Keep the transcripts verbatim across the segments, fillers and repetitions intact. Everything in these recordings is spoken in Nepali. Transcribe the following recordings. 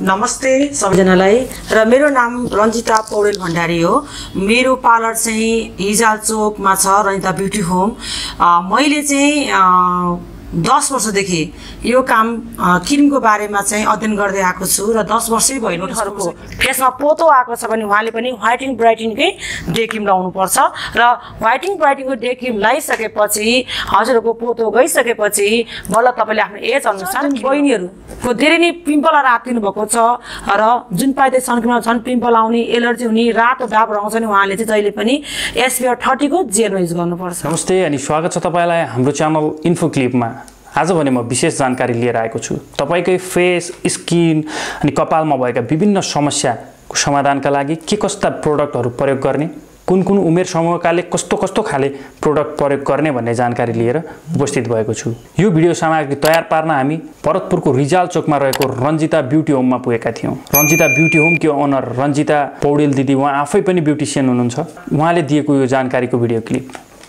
नमस्ते सबैजनालाई र मेरो नाम रञ्जिता पौडेल भण्डारी हो। मेरो पार्लर चाहिँ हिजाल चोकमा छ, रञ्जिता ब्युटी होम। मैले चाहिँ दस वर्षदेखि यो काम क्रिमको बारेमा चाहिँ अध्ययन गर्दै आएको छु र दस वर्षै भयो। लोटसहरूको फेसमा पोतो आएको छ भने उहाँले पनि व्हाइटिङ ब्राइटिङकै डे क्रिम लाउनुपर्छ र व्हाइटिङ ब्राइटिङको डे क्रिम लगाइसकेपछि हजुरहरूको पोतो गइसकेपछि बल्ल तपाईँले आफ्नो एज अनुसार बहिनीहरूको धेरै नै पिम्पलहरू आत्तिनु भएको छ र जुन पाइदै सनक्रिममा झन् पिम्पल आउने, एलर्जी हुने, रातो डाबर आउँछ नि, उहाँले चाहिँ जहिले पनि एसपीएफ थर्टी को जेल युज गर्नुपर्छ। नमस्ते अनि स्वागत छ तपाईँलाई हाम्रो च्यानल इन्फो क्लिपमा। आज भने म विशेष जानकारी लिएर आएको छु। तपाईकै फेस, स्किन अनि कपालमा भएका विभिन्न समस्याको समाधानका लागि के कस्ता प्रोडक्टहरू प्रयोग गर्ने, कुन कुन उमेर समूहकाले कस्तो कस्तो खाले प्रोडक्ट प्रयोग गर्ने भन्ने जानकारी लिएर उपस्थित भएको छु। यो भिडियो सामग्री तयार पार्न हामी भरतपुरको रिजाल चोकमा रहेको रञ्जिता ब्युटी होममा पुगेका थियौँ। रञ्जिता ब्युटी होमकी ओनर रञ्जिता पौडेल दिदी, उहाँ आफै पनि ब्युटिसियन हुनुहुन्छ। उहाँले दिएको यो जानकारीको भिडियो क्लिप।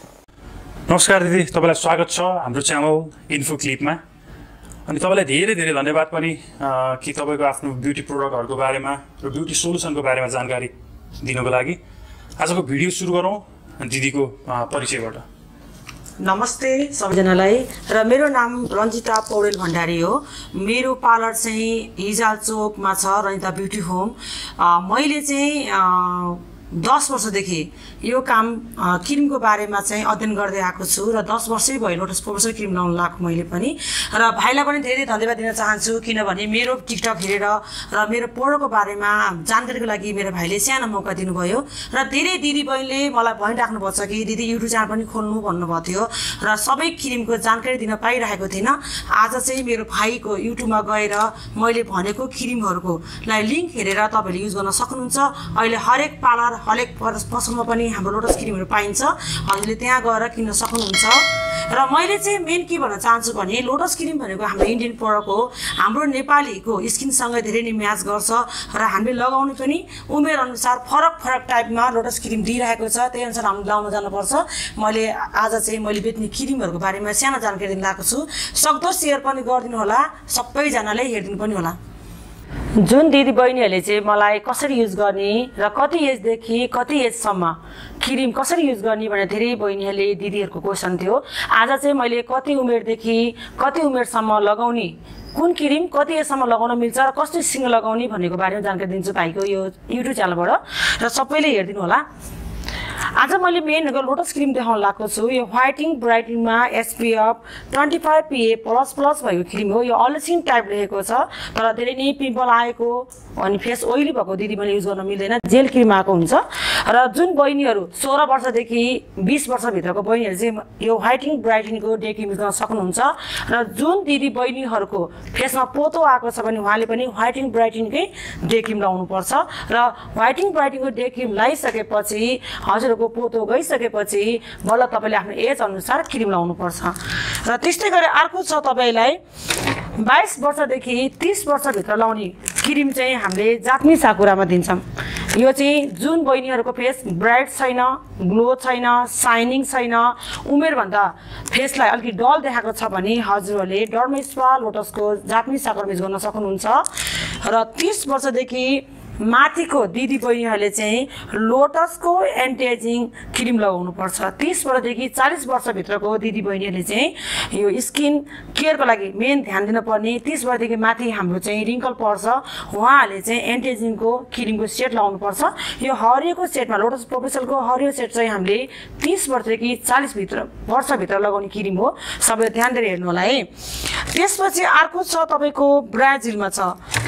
नमस्कार दिदी, तपाईँलाई स्वागत छ हाम्रो च्यानल इन्फो क्लिपमा। अनि तपाईँलाई धेरै धेरै धन्यवाद पनि कि तपाईँको आफ्नो ब्युटी प्रोडक्टहरूको बारेमा र ब्युटी सोल्युसनको बारेमा जानकारी दिनको लागि। आजको भिडियो सुरु गरौँ दिदीको परिचयबाट। नमस्ते सबैजनालाई र मेरो नाम रञ्जिता पौडेल भण्डारी हो। मेरो पार्लर चाहिँ हिजाल चोकमा छ, रञ्जिता ब्युटी होम। मैले चाहिँ दस वर्षदेखि यो काम क्रिमको बारेमा चाहिँ अध्ययन गर्दै आएको छु र दस वर्षै भयो लोटस प्रोफेसर क्रिम लाउन लागेको मैले पनि। र भाइलाई पनि धेरै धन्यवाद दिन चाहन्छु, किनभने मेरो टिकटक हेरेर र मेरो प्रोडक्टको बारेमा जानकारीको लागि मेरो भाइले सानो मौका दिनुभयो। र धेरै दिदी बहिनीले मलाई भनिराख्नुपर्छ कि दिदी युट्युब च्यानल पनि खोल्नु भन्नुभएको थियो र सबै क्रिमको जानकारी दिन पाइरहेको थिइनँ। आज चाहिँ मेरो भाइको युट्युबमा गएर मैले भनेको क्रिमहरूको लिङ्क हेरेर तपाईँले युज गर्न सक्नुहुन्छ। अहिले हरेक पार्लर, हरेक पसलमा पनि हाम्रो लोटस क्रिमहरू पाइन्छ, हजुरले त्यहाँ गएर किन्न सक्नुहुन्छ। र मैले चाहिँ मेन के भन्न चाहन्छु भने लोटस क्रिम भनेको हाम्रो इन्डियन प्रोडक्ट हो। हाम्रो नेपालीको स्किनसँग धेरै नै म्याच गर्छ र हामीले लगाउने पनि उमेर अनुसार फरक फरक टाइपमा लोटस क्रिम दिइरहेको छ, त्यही अनुसार हामीले लाउन जानुपर्छ। मैले आज चाहिँ मैले बेच्ने क्रिमहरूको बारेमा सानो जानकारी दिन लागेको छु। सक्दो सेयर पनि गरिदिनु होला, सबैजनाले हेरिदिनु पनि होला। जुन दिदी बहिनीहरूले चाहिँ मलाई कसरी युज गर्ने र कति एजदेखि कति एजसम्म क्रिम कसरी युज गर्ने भनेर धेरै बहिनीहरूले दिदीहरूको क्वेसन थियो। आज चाहिँ मैले कति उमेरदेखि कति उमेरसम्म लगाउने, कुन क्रिम कति एजसम्म लगाउन मिल्छ र कस्तो स्किन लगाउने भनेको बारेमा जानकारी दिन्छु भाइको यो युट्युब च्यानलबाट, र सबैले हेरिदिनु होला। आज मैले मेन लोटस क्रिम देखाउन लागेको छु। यो व्हाइटिङ ब्राइटिङमा SPF twenty five PA plus plus भएको क्रिम हो। यो अल्सिन टाइप लेखेको छ, तर धेरै नै पिम्पल आएको अनि फेस ओइली भएको दिदी मैले युज गर्न मिल्दैन, जेल क्रिम आएको हुन्छ। र जुन बहिनीहरू सोह्र वर्षदेखि बिस वर्षभित्रको बहिनीहरू चाहिँ यो व्हाइटिङ ब्राइटिङको डे क्रिम युज गर्न सक्नुहुन्छ। र जुन दिदी बहिनीहरूको फेसमा पोतो आएको छ भने उहाँले पनि व्हाइटिङ ब्राइटिङकै डे क्रिम लाउनुपर्छ र व्हाइटिङ ब्राइटिङको डे क्रिम लगाइसकेपछि हजुरहरूको पोतो गइसकेपछि बल्ल तपाईँले आफ्नो एज अनुसार क्रिम लाउनुपर्छ। र त्यस्तै गरी अर्को छ तपाईँलाई बाइस वर्षदेखि तीस वर्षभित्र लाउने क्रिम चाहिँ हामीले जापानिज साकुरामा दिन्छौँ। यो चाहिँ जुन बहिनीहरूको फेस ब्राइट छैन, ग्लो छैन, साइनिङ छैन, उमेरभन्दा फेसलाई अलिकति डल देखाएको छ भने हजुरहरूले डर्मेस्पा लोटसको जापानिज साकुरा युज गर्न सक्नुहुन्छ। र तीस वर्षदेखि माथिको दिदी बहिनीहरूले चाहिँ लोटसको एन्टी एजिङ क्रिम लगाउनुपर्छ। तीस वर्षदेखि चालीस वर्षभित्रको दिदी बहिनीहरूले चाहिँ यो स्किन केयरको लागि मेन ध्यान दिनुपर्ने, तीस वर्षदेखि माथि हाम्रो चाहिँ रिङ्कल पर्छ, उहाँहरूले चाहिँ एन्टी एजिङको क्रिमको सेट लगाउनुपर्छ। यो हरियोको सेटमा लोटस प्रोफेसरको हरियो सेट चाहिँ हामीले तीस वर्षदेखि चालीस भित्र वर्षभित्र लगाउने क्रिम हो। सबैले ध्यान दिएर हेर्नु होला है। त्यसपछि अर्को छ तपाईँको ब्राजिलमा छ,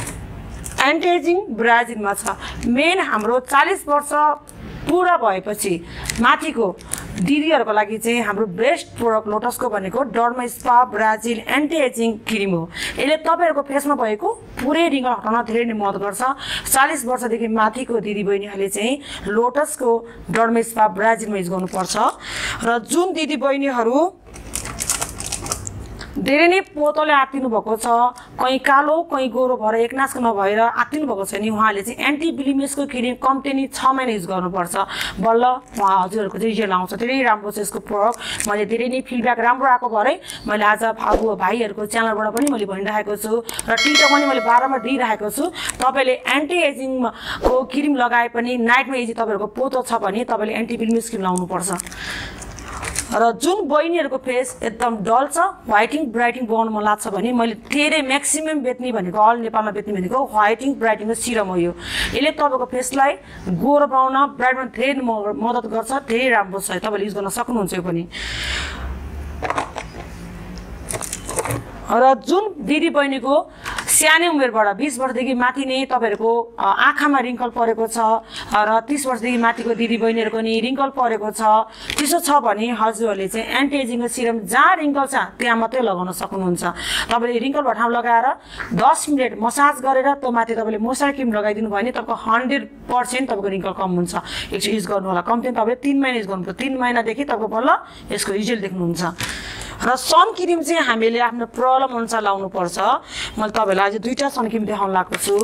एन्टी एजिङ ब्राजिलमा छ। मेन हाम्रो चालीस वर्ष पुरा भएपछि माथिको दिदीहरूको लागि चाहिँ हाम्रो बेस्ट प्रोडक्ट लोटसको भनेको Dermaspa Brazil anti ageing cream हो। यसले तपाईँहरूको फेसमा भएको पुरै रिङ्कल हटाउन धेरै नै मद्दत गर्छ। चालीस वर्षदेखि माथिको दिदी बहिनीहरूले चाहिँ लोटसको डर्मेस्पा ब्राजिलमा युज गर्नुपर्छ। र जुन दिदी बहिनीहरू धेरै नै पोतोले आत्तिनु भएको छ, कहीँ कालो कहीँ गोरो भएर एकनासको नभएर आत्तिनु भएको छ नि उहाँले चाहिँ एन्टी ब्लिमिसको क्रिम कम्ती छ महिना युज गर्नुपर्छ, बल्ल उहाँ हजुरहरूको चाहिँ रिजल्ट आउँछ। धेरै राम्रो छ यसको प्रडक्ट, मैले धेरै नै फिडब्याक राम्रो आएको भएरै मैले आज फागु भाइहरूको च्यानलबाट पनि मैले भनिरहेको छु र टिकटकमा पनि मैले बाह्रमा दिइरहेको छु। तपाईँले एन्टी एजिङको क्रिम लगाए पनि नाइटमा यदि तपाईँहरूको पोतो छ भने तपाईँले एन्टी ब्लिमिस क्रिम लाउनुपर्छ। र जुन बहिनीहरूको फेस एकदम डल छ, व्हाइटिङ ब्राइटिङ बनाउनु मन लाग्छ भने मैले धेरै म्याक्सिमम बेच्ने भनेको अल नेपालमा बेच्ने भनेको व्हाइटिङ ब्राइटिङको सिरम हो यो। यसले तपाईँको फेसलाई गोरो बनाउन ब्राइट बनाउन धेरै मद्दत गर्छ, धेरै राम्रो छ, तपाईँले युज गर्न सक्नुहुन्छ यो पनि। र जुन दिदी बहिनीको सानै उमेरबाट बिस वर्षदेखि माथि नै तपाईँहरूको आँखामा रिङ्कल परेको छ र तीस वर्षदेखि माथिको दिदी बहिनीहरूको नि रिङ्कल परेको छ, त्यसो छ भने हजुरहरूले चाहिँ एन्टी एजिङको सिरम जहाँ रिङ्कल छ त्यहाँ मात्रै लगाउन सक्नुहुन्छ। तपाईँले रिङ्कल ठाउँ लगाएर दस मिनट मसाज गरेर त्यो माथि तपाईँले मोइस्चर क्रिम लगाइदिनु भयो भने तपाईँको हन्ड्रेड पर्सेन्ट तपाईँको रिङ्कल कम हुन्छ। एकचोटि युज गर्नु होला, कम्ती तपाईँले तिन महिना युज गर्नुपर्छ, तिन महिनादेखि तपाईँको बल्ल यसको रिजल्ट देख्नुहुन्छ। र सन क्रिम चाहिँ हामीले आफ्नो प्रब्लम अनुसार लाउनुपर्छ। मैले तपाईँलाई आज दुईवटा सन क्रिम देखाउन लागेको छु।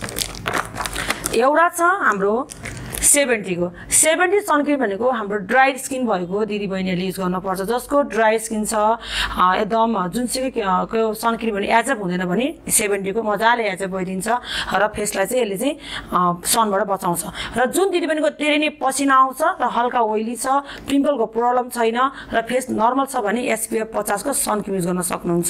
एउटा छ हाम्रो सेभेन्टीको सेभेन्टी सन क्रिम भनेको हाम्रो ड्राई स्किन भएको दिदी बहिनीहरूले युज गर्नुपर्छ, जसको ड्राई स्किन छ एकदम जुनसुकै सन क्रिम भने एजअप हुँदैन भने सेभेन्टीको मजाले एजअप भइदिन्छ र फेसलाई चाहिँ यसले चाहिँ सनबाट बचाउँछ। र जुन दिदी बहिनीको धेरै नै पसिना आउँछ र हल्का ओइली छ, पिम्पलको प्रब्लम छैन र फेस नर्मल छ भने एसपिएफ पचासको सन क्रिम युज गर्न सक्नुहुन्छ।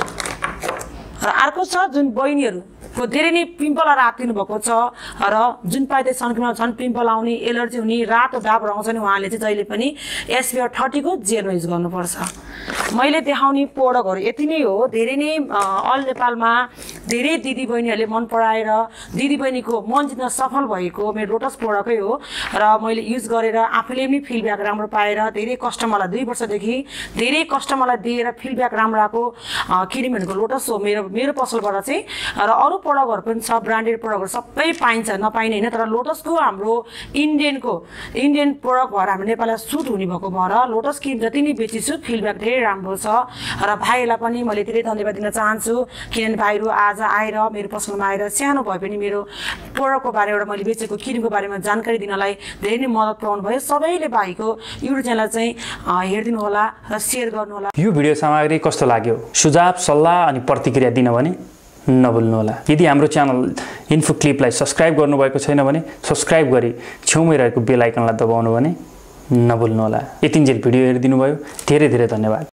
र अर्को छ जुन बहिनीहरू को धेरै नै पिम्पलहरू आत्तिनु भएको छ र जुन पाइदै सनक्रिममा झन् पिम्पल आउने, एलर्जी हुने, रातो डाबहरू आउँछ नि उहाँले चाहिँ जहिले पनि एसपिएफ थर्टीको जेलमा युज गर्नुपर्छ। मैले देखाउने प्रोडक्टहरू यति नै हो। धेरै नै अल नेपालमा धेरै दिदी बहिनीहरूले मन पराएर दिदी बहिनीको मन जित्न सफल भएको मेरो लोटस प्रोडक्टै हो र मैले युज गरेर आफूले पनि फिडब्याक राम्रो पाएर धेरै कस्टमरलाई दुई वर्षदेखि धेरै कस्टमरलाई दिएर फिडब्याक राम्रो आएको क्रिम भनेको लोटस हो मेरो मेरो पसलबाट चाहिँ। र अरू प्रडक्टहरू पनि छ, ब्रान्डेड प्रडक्टहरू सबै पाइन्छ, नपाइने होइन, तर लोटसको हाम्रो इन्डियनको इन्डियन प्रडक्ट भएर हाम्रो नेपाललाई सुट हुने भएको भएर लोटस क्रिम जति नै बेचिछु फिडब्याक धेरै राम्रो छ। र भाइहरूलाई पनि मैले धेरै धन्यवाद दिन चाहन्छु, किनभने भाइहरू आज आएर मेरो पसलमा आएर सानो भए पनि मेरो प्रडक्टको बारेमा मैले बेचेको क्रिमको बारेमा जानकारी दिनलाई धेरै नै मद्दत पुऱ्याउनु भयो। सबैले भाइको युट्युब च्यानल चाहिँ हेरिदिनु होला र सेयर गर्नु होला। यो भिडियो सामग्री कस्तो लाग्यो, सुझाव सल्लाह अनि प्रतिक्रिया दिन भने नभुल्नुहोला। यदि हाम्रो च्यानल इन्फो क्लिपलाई सब्सक्राइब गर्नुभएको छैन भने सब्सक्राइब गरी छेउमै रहेको बेल आइकनलाई दबाउनु भने नभुल्नुहोला। यतिन्जेल भिडियो हेरिदिनु भयो, धेरै धेरै धन्यवाद।